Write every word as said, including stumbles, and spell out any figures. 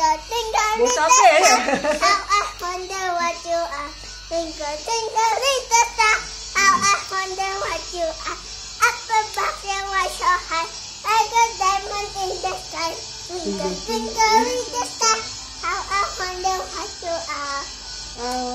twinkle, Buat little siapa ya? star, how I wonder what you are. Twinkle, twinkle, little star, how I wonder what you are. Up above and why so high, like a diamond in the sky. Twinkle, twinkle, little star, how I wonder what you are. Oh,